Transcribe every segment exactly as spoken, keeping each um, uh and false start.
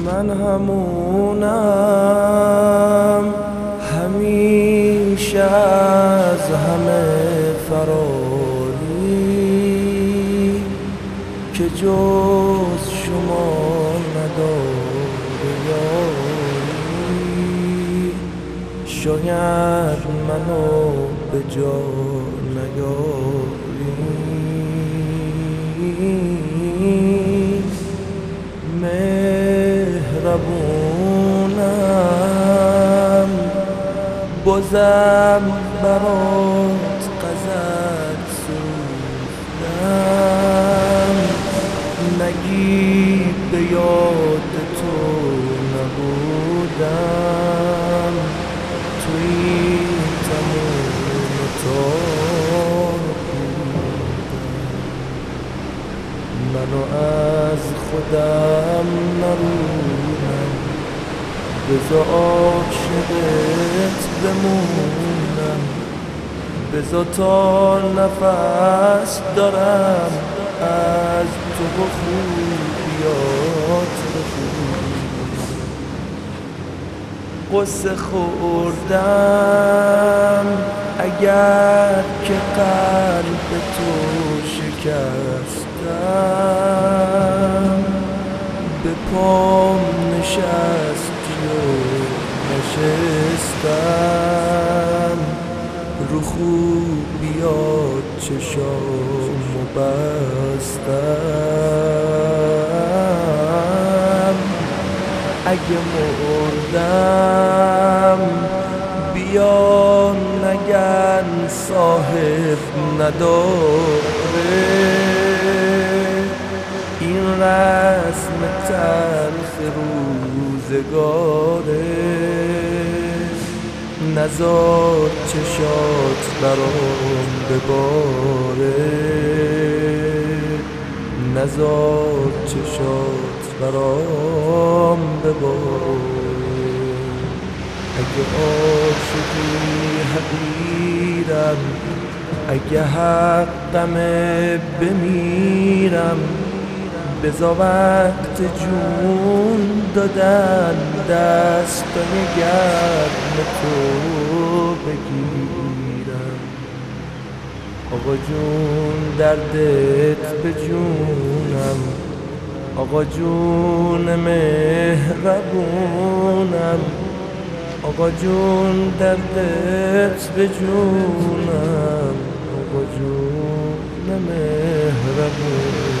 من همونم همیشه از همه فراری که جز شما نداره یاری شاید منو به جا نیاری مهربونم بازم برات غزل سوختم نگی به یاد تو نبودم توی تموم تار منو از خودم نرونم بذار عاشقت بمونم بذار تا نفس دارم از تو و خوبیات بخونم قصه خوردم اگر که قلب تو شکستم به پام نشستی و نشستم رو خوبیات چشامو بستم اگه مردم بیا نگن صاحب نداره این رسم تلخ روزگاره نزار چشات برام بباره نزار چشات برام بباره اگه عاشقی حقیرم اگه حقمه بمیرم بذار وقت جون دادن دستای گرم تو بگیرم آقا جون دردت به جونم آقا جون مهربونم آقا جون دردت به جونم آقا جون مهربونم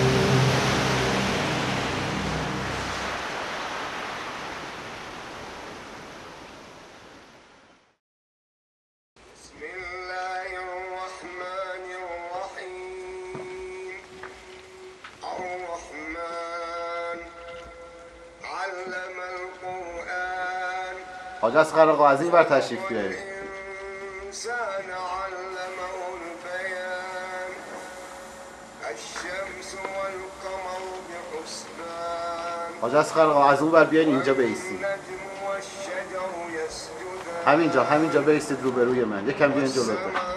حاج اصغر آقا از این بر تشریف بیارید. حاج اصغر آقا از اون بر بیاین اینجا بایستید. همینجا همینجا بایستید روبروی من. یکم بیاین جلوتر.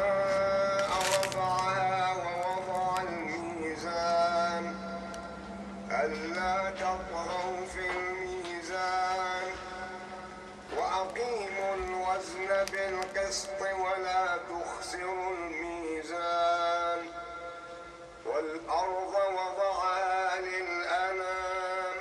بالقسط ولا تخسروا الميزان والأرض وضعها للأنام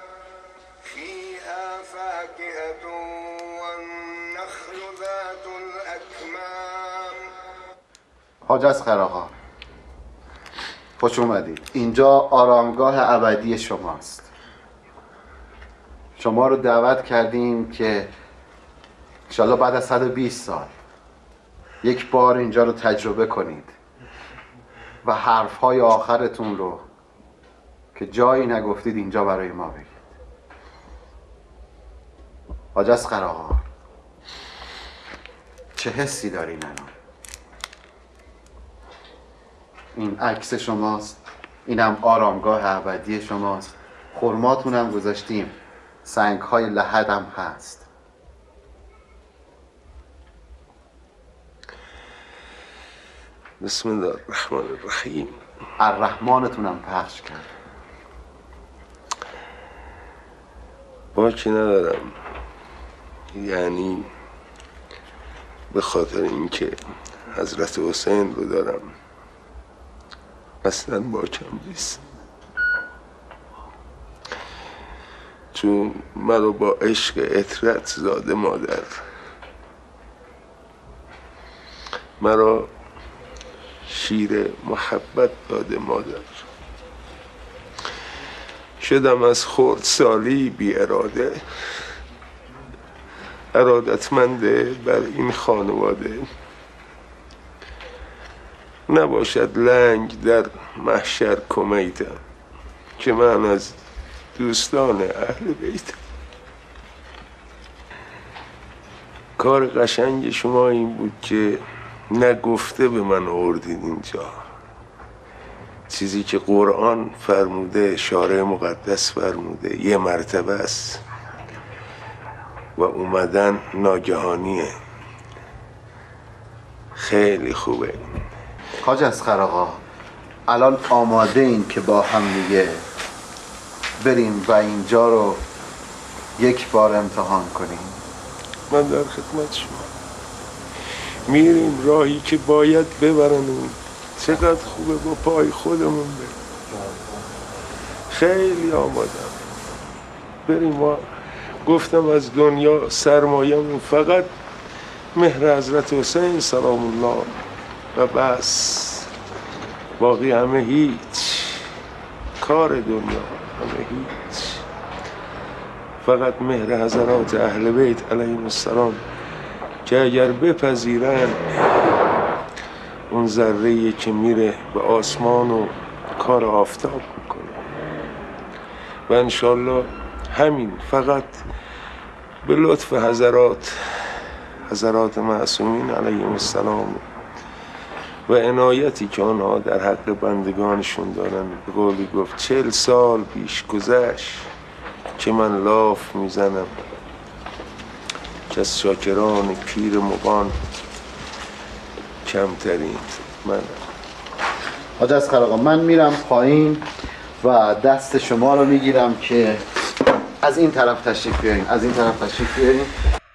فيها فاكهة والنخل ذات الأكمام. حاج اصغر آقا خوش اومدید. اینجا آرامگاه ابدی شماست. شما رو دعوت کردیم که انشالله بعد از صد و بیست سال یک بار اینجا رو تجربه کنید و حرفهای آخرتون رو که جایی نگفتید اینجا برای ما بگید. حاج اصغر آقا چه حسی دارین الان؟ این عکس شماست، اینم آرامگاه ابدی شماست، خرماتون هم گذاشتیم، سنگ‌های لحد هم هست. بسم الله الرحمن الرحیم. الرحمنتون هم پخش کرد. باکی ندارم، یعنی به خاطر اینکه حضرت حسین رو دارم اصلا باکم نیست، چون مرا با عشق عطرت زاده مادر، مرا شیر محبت داده مادر، شدم از خردسالی بی اراده ارادتمنده بر این خانواده، نباشد لنگ در محشر کمیتم که من از دوستان اهل بیتم. کار قشنگ شما این بود که نگفته به من آوردید اینجا، چیزی که قرآن فرموده، شارع مقدس فرموده یه مرتبه است و اومدن ناگهانیه. خیلی خوبه. حاج اصغر آقا، الان آماده این که با هم دیگه بریم و اینجا رو یک بار امتحان کنیم؟ من در خدمت شما. میریم راهی که باید ببرنمون. چقدر خوبه با پای خودمون بریم. خیلی آمادم. بریم. ما گفتم از دنیا سرمایه‌مون فقط مهر حضرت حسین سلام الله و بس، باقی همه هیچ. کار دنیا همه هیچ. فقط مهر حضرات اهل بیت علیهم السلام که اگر بپذیرن اون ذره‌ای که میره به آسمان و کار آفتاب میکنه و انشالله همین فقط به لطف حضرات حضرات معصومین علیهم السلام و عنایتی که آنها در حق بندگانشون دارن. به قولی گفت چهل سال پیش گذشت که من لاف میزنم که از شاکران پیر مغان کمترین من. حاج اصغر آقا، من میرم پایین و دست شما رو میگیرم که از این طرف تشریف بیارین، از این طرف تشریف بیارین.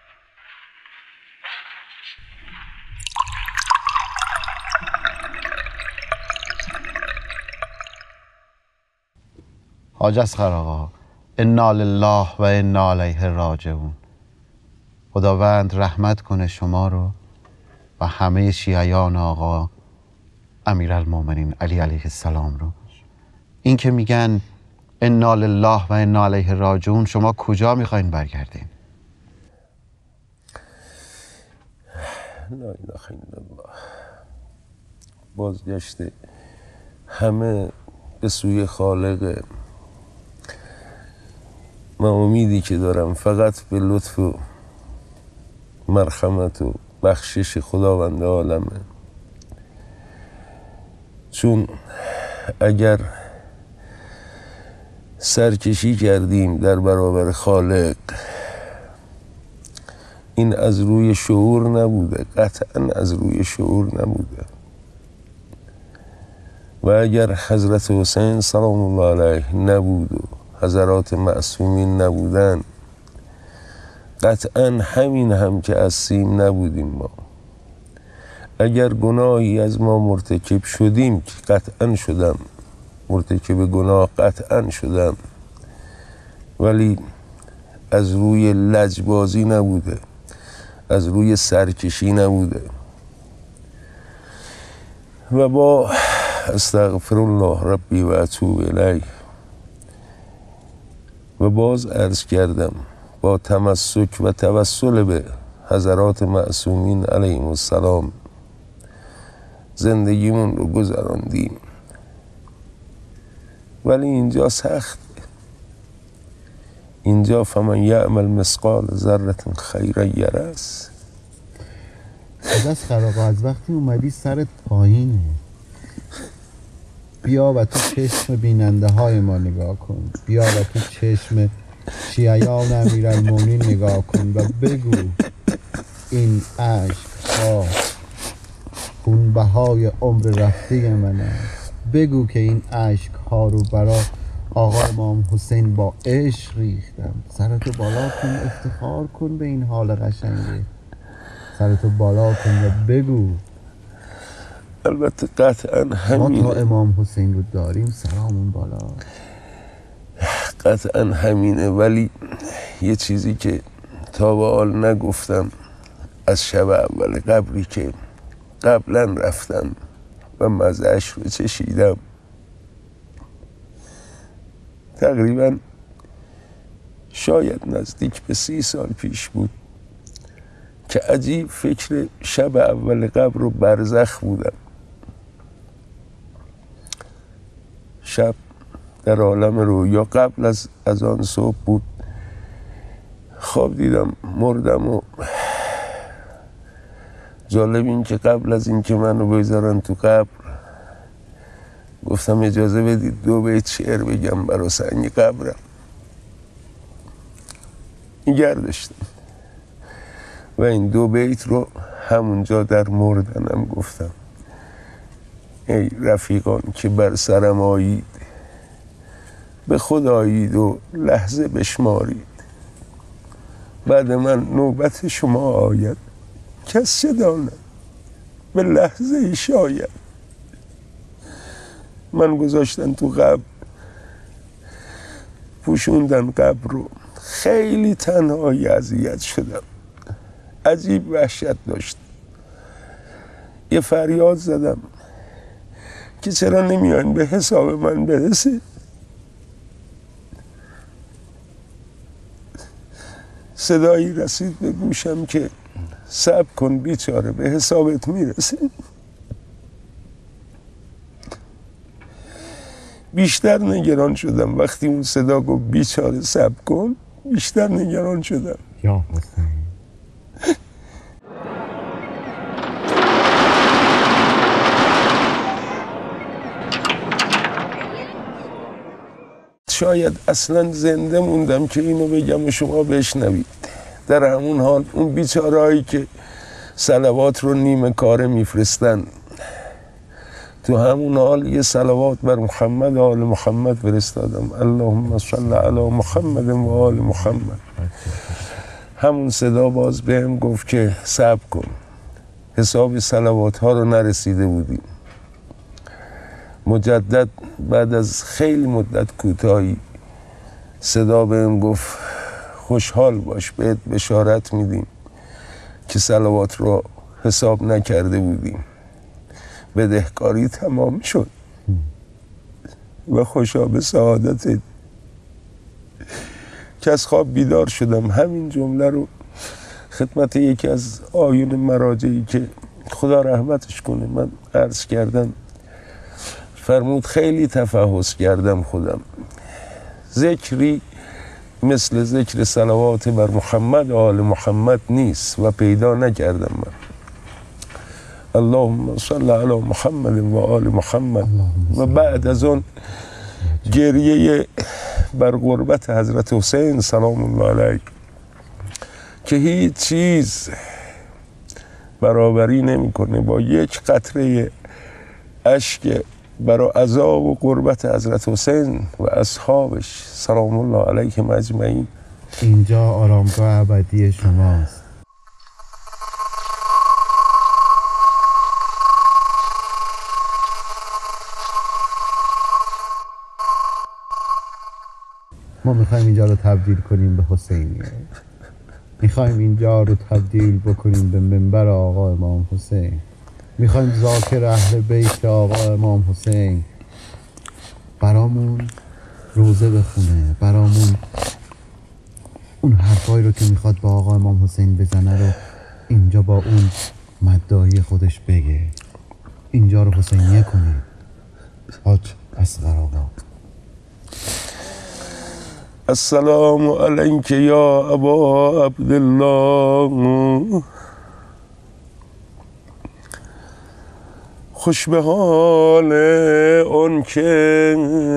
حاج اصغر آقا، انا لله و انا الیه راجعون. خداوند رحمت کنه شما رو و همه شیعیان آقا امیرالمومنین علی علیه السلام رو. این که میگن انا لله و انا الیه راجعون، شما کجا میخواین برگردین؟ لا اله الا الله. بازگشت همه به سوی خالق. من امیدی که دارم فقط به لطف و مرحمت و بخشش خداوند عالمه، چون اگر سرکشی کردیم در برابر خالق، این از روی شعور نبوده، قطعا از روی شعور نبوده. و اگر حضرت حسین سلام الله علیه نبود و حضرات معصومین نبودن، قطعا همین هم که هستیم نبودیم ما. اگر گناهی از ما مرتکب شدیم، که قطعا شدم، مرتکب گناه قطعا شدم، ولی از روی لجبازی نبوده، از روی سرکشی نبوده. و با استغفر الله ربی و اتوب الیه و باز عرض کردم با تمسک و توسل به حضرات معصومین علیهم السلام زندگیمون رو گذراندیم. ولی اینجا سخت، اینجا فمن یعمل مثقال ذره خیرا یره. حاج اصغر آقا، از وقتی اومدی سرت پایینه، بیا و تو چشم بیننده های ما نگاه کن، بیا و تو چشم شیعیان امیرالمومنین نگاه کن و بگو این عشق ها خونبهای عمر رفته من است. بگو که این عشق ها رو برای آقا امام حسین با عشق ریختم. سرتو بالا کن افتخار کن به این حال قشنگه. سرتو بالا کن و بگو. البته قطعا همینه. ما تا امام حسین رو داریم سرامون بالا. قطعا همینه، ولی یه چیزی که تا به حال نگفتم از شب اول قبری که قبلا رفتم و مزهش رو چشیدم، تقریبا شاید نزدیک به سی سال پیش بود که عجیب فکر شب اول قبر و برزخ بودم. شب در عالم رویا قبل از از آن صبح بود، خواب دیدم مردم و جالب این که قبل از این که منو بذارن تو قبر گفتم اجازه بدید دو بیت شعر بگم برای سنگ قبرم. نگر داشتم و این دو بیت رو همونجا در مردنم گفتم. ای رفیقان که بر سرم آیید، به خود آیید و لحظه بشمارید. بعد من نوبت شما آید، کس چه داند به لحظه ای شاید. من گذاشتن تو قبر، پوشوندن قبر رو، خیلی تنهایی اذیت شدم، عجیب وحشت داشت. یه فریاد زدم که چرا نمیان به حساب من برسه. صدایی رسید به گوشم که صبر کن بیچاره، به حسابت میرسه. بیشتر نگران شدم وقتی اون صدا گفت بیچاره صبر کن، بیشتر نگران شدم. یا حسین. شاید اصلا زنده موندم که اینو بگم و شما بشنوید. در همون حال اون بیچارهایی که صلوات رو نیمه کاره میفرستن، تو همون حال یه صلوات بر محمد و آل محمد فرستادم. اللهم صل علی محمد و آل محمد. همون صدا باز بهم گفت که صبر کن، حساب صلوات ها رو نرسیده بودیم. مجدد بعد از خیلی مدت کوتاهی صدا بهم گفت خوشحال باش، بهت بشارت میدیم که صلوات رو حساب نکرده بودیم، بدهکاری تمام شد و خوشا به سعادتت. که از خواب بیدار شدم همین جمله رو خدمت یکی از آیون مراجعی که خدا رحمتش کنه من عرض کردم. فرمود خیلی تفحص کردم خودم، ذکری مثل ذکر صلوات بر محمد و آل محمد نیست و پیدا نکردم من. اللهم صل علی محمد و آل محمد. و بعد از اون گریه بر قربت حضرت حسین سلام الله علیه که هیچ چیز برابری نمیکنه با یک قطره اشک برای عذاب و قربت حضرت حسین و اصحابش سلام الله علیهم اجمعین. اینجا آرامگاه ابدی شماست. ما میخوایم اینجا رو تبدیل کنیم به حسینیه. میخوایم اینجا رو تبدیل بکنیم به منبر آقا امام حسین. میخوایم ذاکر اهل بیت آقا امام حسین برامون روزه بخونه، برامون اون حرفایی رو که میخواد با آقا امام حسین بزنه رو اینجا با اون مدعای خودش بگه. اینجا رو حسینیه کنیم. حاج اصغر آقا. السلام علیک یا ابا عبدالله، خوش به حال اون که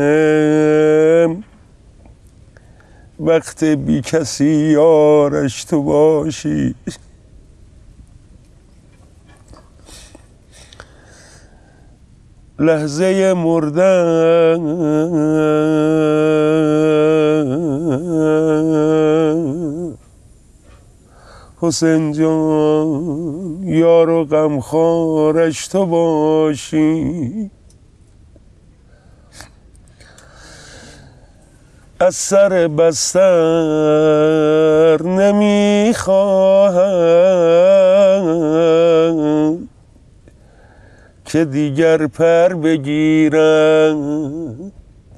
وقت بی کسی یارش تو باشی. لحظه مردن حسین جان یار و غمخوارش تو باشی، از سر بستر نمیخواهم که دیگر پر بگیرم،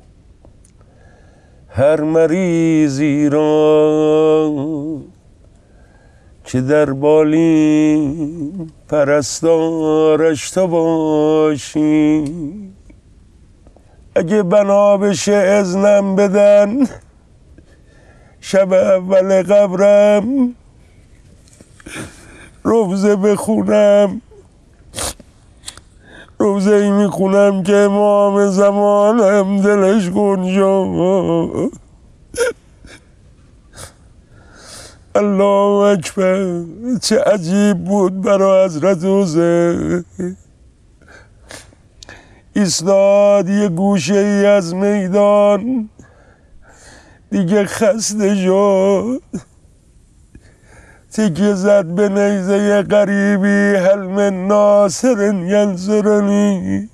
هر مریضی را که در بالین پرستارش تو باشی. اگه بنا بشه اذنم بدن شب اول قبرم روزه بخونم، روزه ای میخونم که امام زمانم دلش گنجا. الله اکبر، چه عجیب بود برای حضرت حسین. ایستاد یه گوشه ای از میدان، دیگه خسته شد، تکیه زد به نیزه غریبی، هل من ناصر ینصرنی.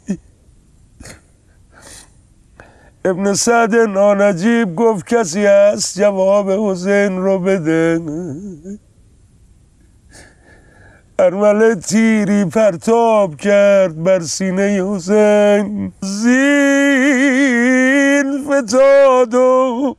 ابن سعد نانجیب گفت کسی هست جواب حسین رو بده. ارمله تیری پرتاب کرد بر سینه حسین، زین فتاد و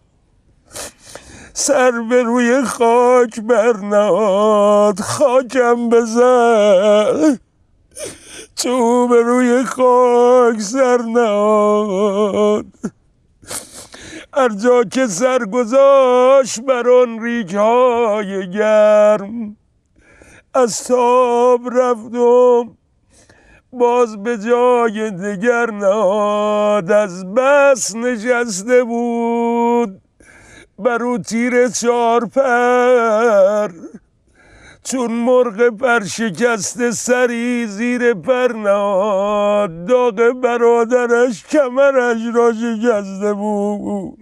سر به روی خاک برنهاد. خاکم بزن، تو به روی خاک سر نهاد. هر جا که سر گذاشت بر آن ریگ‌های گرم، از تاب رفتم باز به جای دگر نهاد. از بس نشسته بود بر او تیر چار پر، چون مرغ پر شکسته سری زیر پر نهاد. داغ برادرش کمرش را شکسته بود،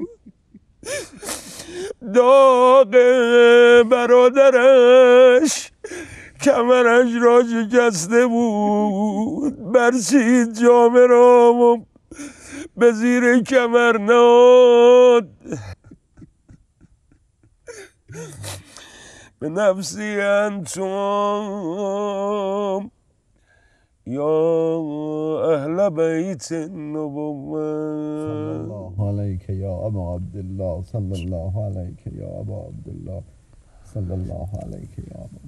داغ برادرش کمرش را شکسته بود. برچید جامه را و به زیر کمر نهاد. به نفسی انتم یا اهل بیت النبوة صلی الله علیک یا ابا عبدالله، صلی الله علیک یا ابا عبدالله، صلی الله علیک یا ابا.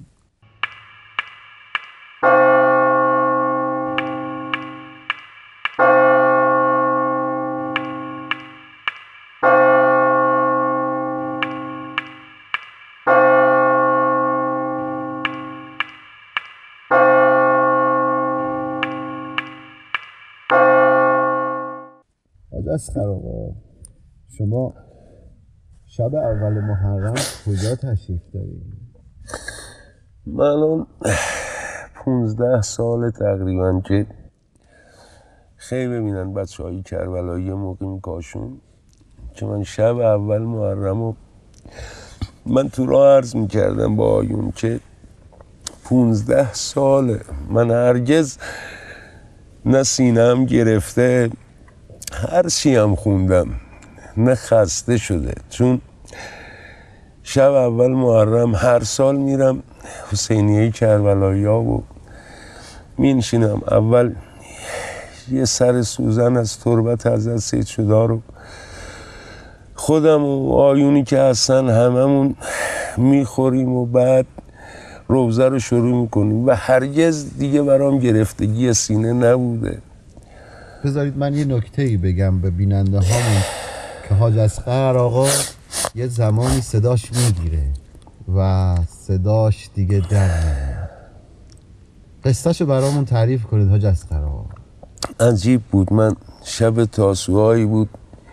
حاج اصغر آقا، شما شب اول محرم کجا تشریف دارید؟ من الان پونزده سال تقریبا که خیلی ببینن بچه های کربلایی مقیم کاشون که من شب اول محرم و من تو راه عرض میکردم با آیون که پونزده ساله من هرگز نه سینم گرفته، هر چی هم خوندم نه خسته شده. چون شب اول محرم هر سال میرم حسینیه کربلایی ها و مینشینم. اول یه سر سوزن از تربت حضرت سید شودا رو خودم و آیونی که هستن هممون میخوریم و بعد روزه رو شروع میکنیم و هرگز دیگه برام گرفتگی سینه نبوده. بذارید من یه نکته ای بگم به بیننده هامون که حاج اصغر آقا یه زمانی صداش میگیره و صداش دیگه در نمیاد. قصه‌شو برامون تعریف کنید حاج اصغر آقا. عجیب بود. من شب تاسوعایی بود،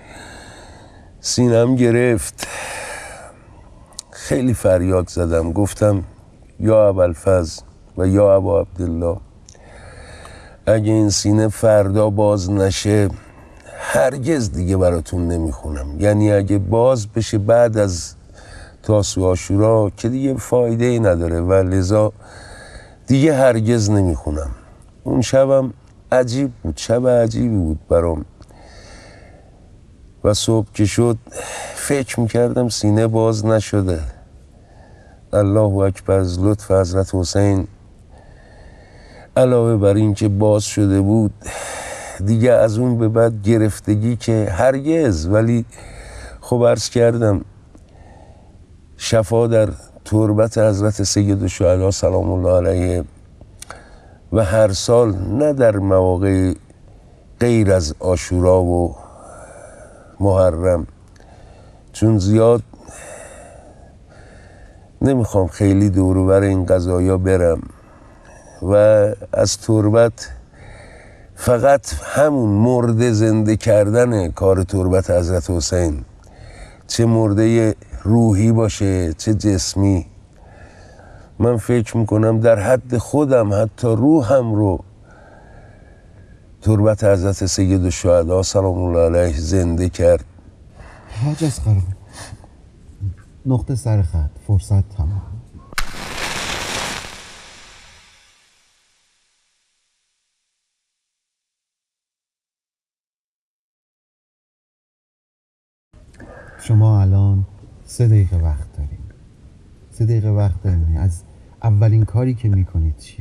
سینم گرفت، خیلی فریاد زدم، گفتم یا ابوالفضل و یا ابا عبدالله، اگه این سینه فردا باز نشه هرگز دیگه براتون نمیخونم. یعنی اگه باز بشه بعد از تاسوعا عاشورا که دیگه فایده ای نداره و لذا دیگه هرگز نمیخونم. اون شبم عجیب بود، شب عجیبی بود برام و صبح که شد فکر میکردم سینه باز نشده. الله اکبر، از لطف حضرت حسین علاوه بر این که باز شده بود دیگه از اون به بعد گرفتگی که هرگز، ولی خب عرض کردم شفا در تربت حضرت سید الشهدا سلام الله علیه و هر سال نه در مواقع غیر از عاشورا و محرم، چون زیاد نمیخوام خیلی دور و بر این قضایا برم و از تربت فقط همون مرده زنده کردن کار تربت حضرت حسین، چه مرده روحی باشه چه جسمی، من فکر میکنم در حد خودم حتی روحم رو تربت حضرت سید الشهدا سلام الله علیه زنده کرد. حاج اصغر نقطه سر خط، فرصت تمام. شما الان سه دقیقه وقت داریم. سه دقیقه وقت داریم. از اولین کاری که میکنید چیه؟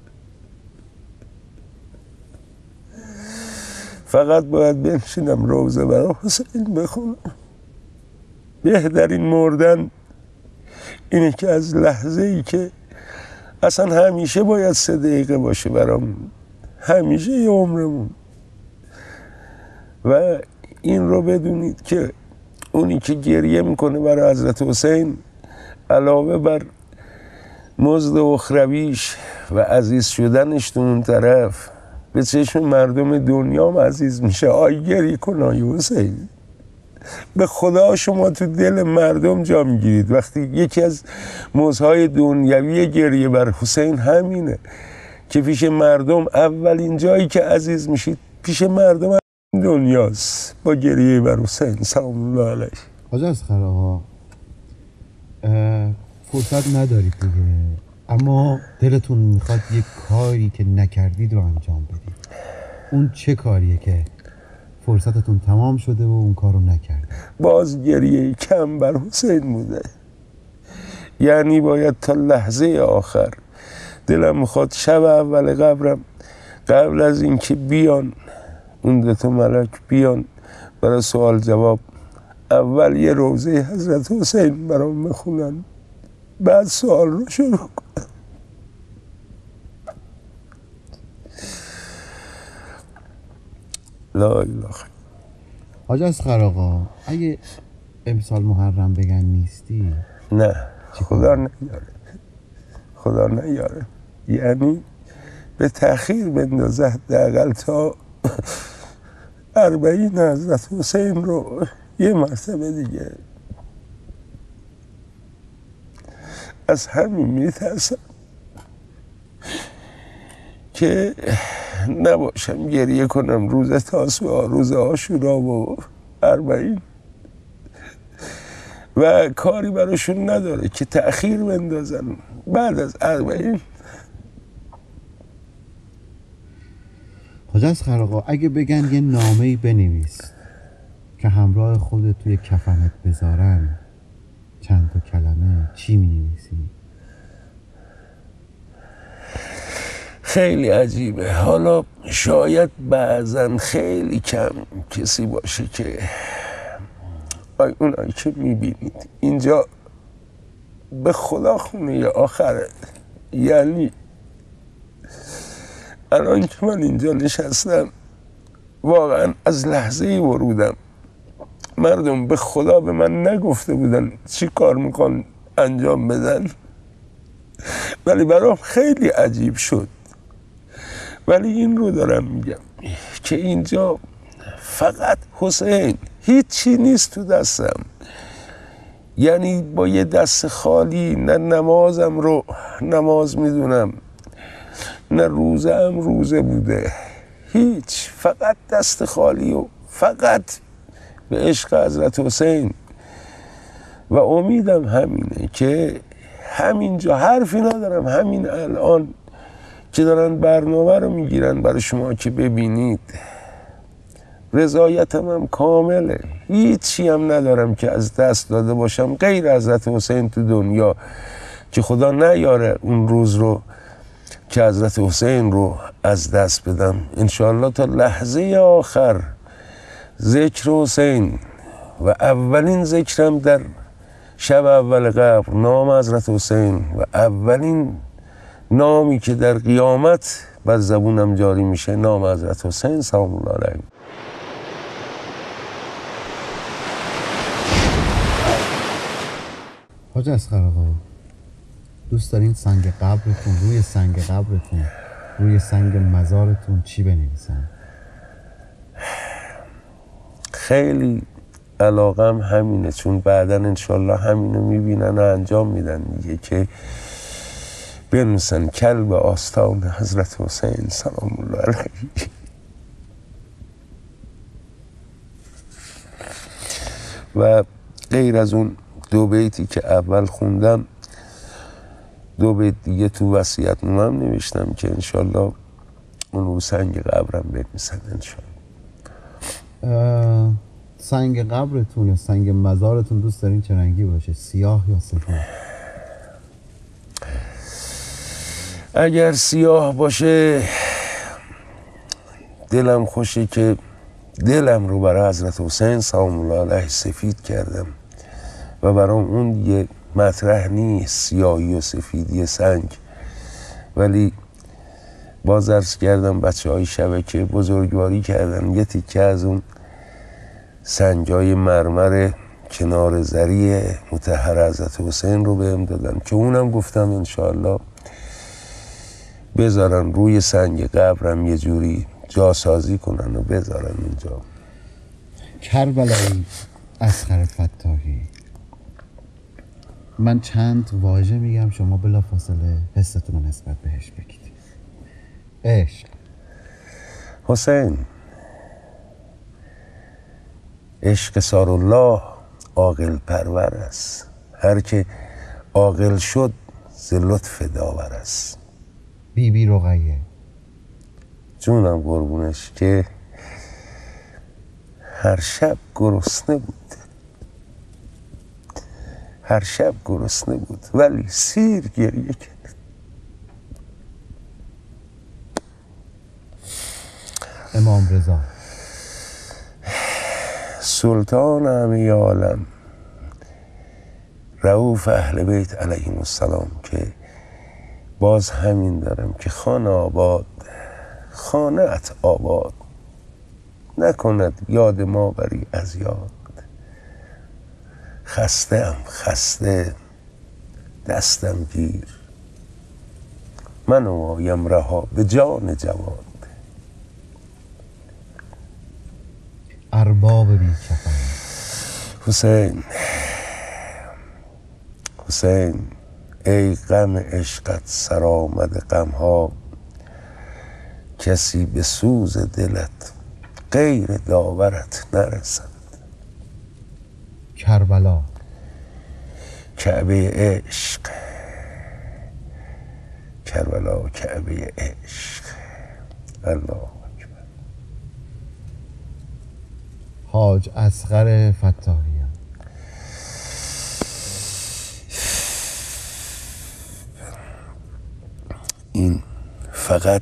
فقط باید بنشینم روزه برای حسین بخونم. بهترین مردن اینه که از لحظه ای که اصلا همیشه باید سه دقیقه باشه برام، همیشه یه عمرمون. و این رو بدونید که اونی که گریه میکنه برای حضرت حسین علاوه بر مزد اخرویش و عزیز شدنش تو اون طرف به چشم مردم دنیا هم عزیز میشه. آی گریه کن آی حسین، به خدا شما تو دل مردم جا میگیرید. وقتی یکی از موزهای دنیوی گریه بر حسین همینه که پیش مردم اولین جایی که عزیز میشید پیش مردم دنیاست، با گریه بر حسین سلام الله علیه. حاج اصغر آقا فرصت ندارید دیگه، اما دلتون میخواد یک کاری که نکردید رو انجام بدید. اون چه کاریه که فرصتتون تمام شده و اون کار رو نکردید؟ باز گریه کم بر حسین بوده. یعنی باید تا لحظه آخر دلم میخواد شب اول قبرم قبل از اینکه بیان اون دو تا ملک بیان برای سوال جواب، اول یه روزه حضرت حسین برام بخونن، بعد سوال رو شروع کنن. لا اله. حاج اصغر آقا اگه امسال محرم بگن نیستی؟ نه خدا نیاره، خدا نیاره. یعنی به تأخیر بندازه حداقل تا اربعین حضرت حسین رو یه مرتبه دیگه. از همین میترسم که نباشم گریه کنم روز تاسوعا، روز عاشورا و اربعین و کاری براشون نداره که تأخیر بندازن بعد از اربعین. حاج اصغر آقا اگه بگن یه نامه‌ای بنویس که همراه خودت توی کفنت بذارن، چند تا کلمه چی می‌نویسی؟ خیلی عجیبه. حالا شاید بعضن خیلی کم کسی باشه که آی اونایی که میبینید اینجا به خدا خونه آخره. یعنی الان که من اینجا نشستم واقعا از لحظه ورودم مردم به خدا به من نگفته بودن چی کار میخوان انجام بدن، ولی برام خیلی عجیب شد. ولی این رو دارم میگم که اینجا فقط حسین، هیچی نیست تو دستم. یعنی با یه دست خالی نه نمازم رو نماز میدونم، نه روزه هم روزه بوده، هیچ، فقط دست خالی و فقط به عشق حضرت حسین. و امیدم همینه که همینجا حرفی ندارم، همین الان که دارن برنامه رو میگیرن برای شما که ببینید، رضایتم هم کامله، هیچی هم ندارم که از دست داده باشم غیر حضرت حسین تو دنیا، که خدا نیاره اون روز رو که حضرت حسین رو از دست بدم. انشاءالله تا لحظه آخر ذکر حسین و اولین ذکرم در شب اول قبر نام حضرت حسین و اولین نامی که در قیامت بر زبونم جاری میشه نام حضرت حسین سلام الله علیه. حاج اصغر آقا، دوست دارین سنگ قبرتون، روی سنگ قبرتون، روی سنگ مزارتون چی بنویسن؟ خیلی علاقم همینه، چون بعدا انشالله همینو میبینن و انجام میدن دیگه، که بنویسن کلب آستان حضرت حسین سلام الله علیه. و غیر از اون دو بیتی که اول خوندم، دو بیت دیگه تو وصیت‌نامه‌ام نوشتم که انشالله اون رو سنگ قبرم بنویسن انشالله. سنگ قبرتون یا سنگ مزارتون دوست دارین چه رنگی باشه؟ سیاه یا سفید؟ اگر سیاه باشه دلم خوشه که دلم رو برای حضرت حسین سلام الله علیه سفید کردم و برام اون یه مطرح نیست سیاهی و سفیدی سنگ. ولی باز عرض کردم بچه های شبکه بزرگواری کردن، یه تیکه از اون سنجای مرمر کنار زری مطهر حضرت حسین رو بهم دادن که اونم گفتم انشاءالله بذارن روی سنگ قبرم، یه جوری جاسازی کنن و بذارن اونجا. کربلایی اصغر فتاحی، من چند واژه میگم، شما بلافاصله حستون رو نسبت بهش بگید. عشق. حسین، عشق سارالله عاقل پرور است، هر که عاقل شد ز لطف داور است. بی بی رقیه. جونم قربونش که هر شب گرسنه بود، هر شب گرسنه بود ولی سیر گریه کرد. امام رضا. سلطان همه عالم، رؤوف اهل بیت علیهم السلام، که باز همین دارم که خانه آباد، خانه ات آباد نکند یاد ما بری از یاد. خسته ام خسته دستم گیر، من آیم رها به جان جواد. ارباب بی کفن. حسین، حسین ای غم عشقت سرآمد غم ها، کسی به سوز دلت غیر داورت نرسد. کربلا. کعبه عشق، کربلا کعبه عشق. الله اکبر. حاج اصغر فتاحی. این فقط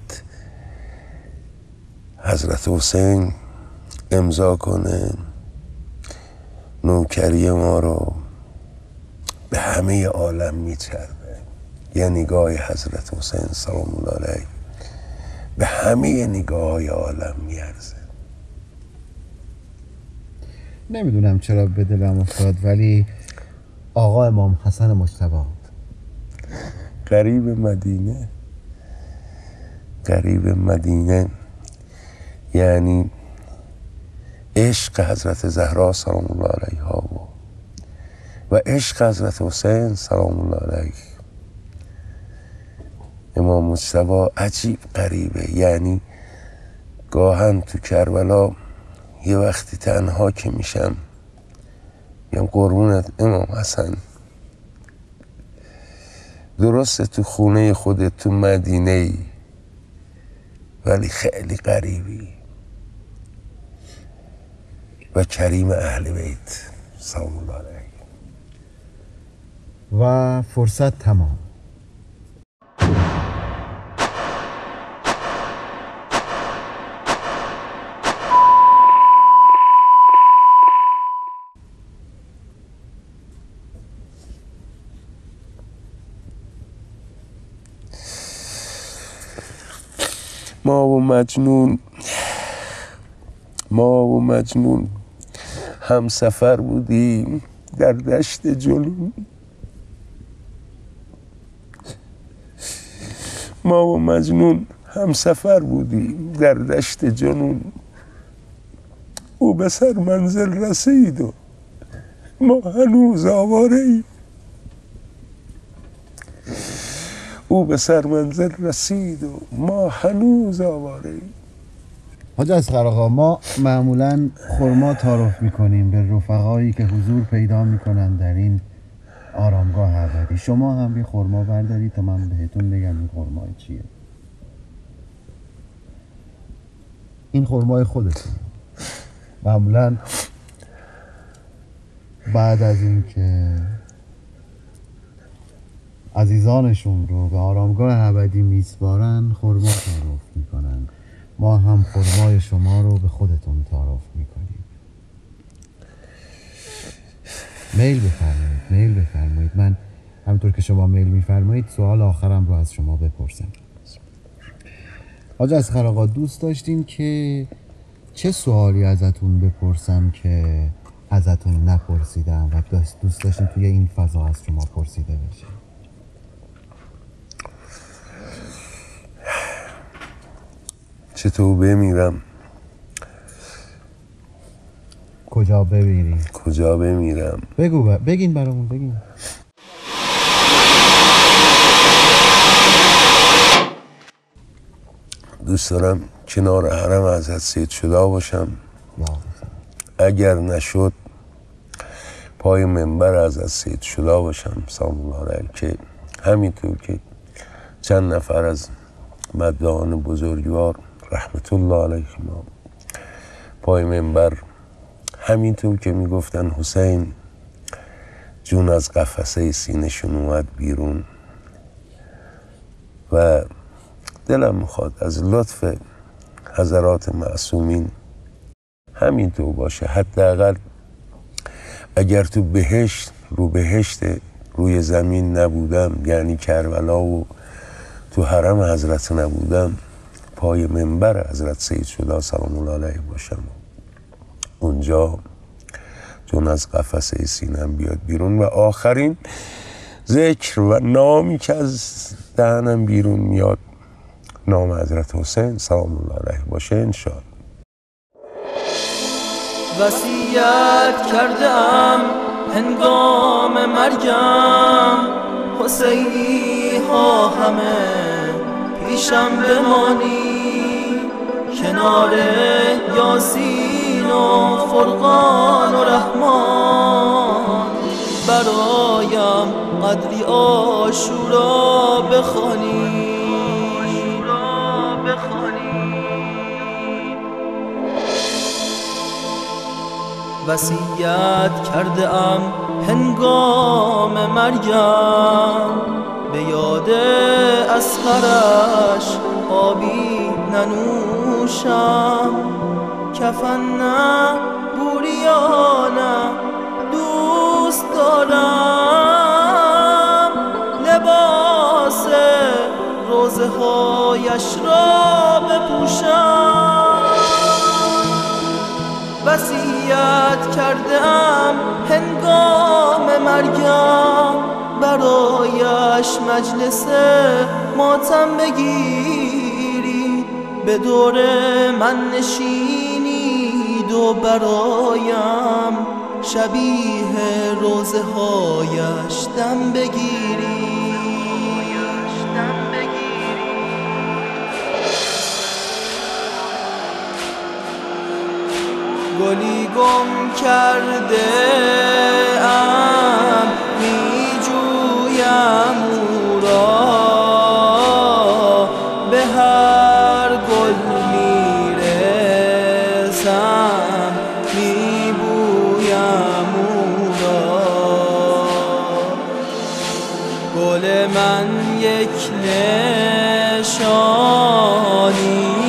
حضرت حسین امضا کنه نوکری ما رو به همه عالم میچربه. یه نگاه حضرت حسین سلام الله علیه به همه نگاه های عالم میارزه. نمیدونم چرا به دلم افتاد، ولی آقا امام حسن مجتبی قریب مدینه، قریب مدینه یعنی عشق حضرت زهرا سلام الله علیها و و عشق حضرت حسین سلام الله علیه. امام امام مجتبی عجیب غریبه. یعنی گاهن تو کربلا یه وقتی تنها که میشم میگم قربونت امام حسن، درسته تو خونه خودت تو مدینه ای ولی خیلی غریبی و کریم اهل بیت سلام الله علیه. و فرصت تمام. ما و مجنون ما و مجنون هم سفر بودیم در دشت جنون. ما و مجنون هم سفر بودیم در دشت جنون. او به سر منزل رسید و ما هنوز آواره ایم. او به سر منزل رسید و ما هنوز آواره ایم. حاج اصغر آقا، ما معمولا خرما تعارف میکنیم به رفقایی که حضور پیدا میکنن در این آرامگاه ابدی. شما هم یه خرما بردارید تا من بهتون بگم این خرمای چیه. این خرمای خودتون. معمولا بعد از این که عزیزانشون رو به آرامگاه ابدی میسپارن خرما تعارف میکنن. ما هم خرمای شما رو به خودتون تعارف میکنیم. میل بفرمایید میل بفرمایید من همونطور که شما میل میفرمایید سوال آخرم رو از شما بپرسم. حاج اصغر آقا، دوست داشتین که چه سوالی ازتون بپرسم که ازتون نپرسیدم و دوست داشتین توی این فضا از شما پرسیده بشه؟ چطور بمیرم؟ کجا بمیریم؟ کجا بمیرم؟ بگو با. بگین برامون بگین. دوست دارم کنار حرم حضرت سید شدا باشم. اگر نشد پای منبر حضرت سید شدا باشم سلام الله علیه، که همینطور که چند نفر از مدعیان بزرگوار رحمت الله علیهم پای منبر همینطور که میگفتن حسین جون از قفسه سینه‌شون اومد بیرون و دلم میخواد از لطف حضرات معصومین همینطور باشه. حداقل اگر تو بهشت رو بهشت روی زمین نبودم، یعنی کربلا و تو حرم حضرت نبودم، پای منبر حضرت سید شدا سلام الله علیه باشم. اونجا جون از قفسه سینم بیاد بیرون و آخرین ذکر و نامی که از دهنم بیرون میاد نام حضرت حسین سلام الله علیه باشه انشاءالله. وصیت کردم هنگام مرگم حسینی ها همه پیشم بمانی، کنار یاسین و فرقان و رحمان برایم قدری عاشورا بخوانی. وصیت کرده ام هنگام مرگم به یاد اصغرش آبی ننوشم، کفن نه بوریانه دوست دارم، لباس روزه هایش را بپوشم. وصیت کرده ام هنگام مرگم برایش مجلس ماتم بگیرید، به دور من نشینید و برایم شبیه روزه هایش دم بگیرید. گلی گم کرده ام می جویم او را به هر گل میرسم می بویم او را گل من یک نشانی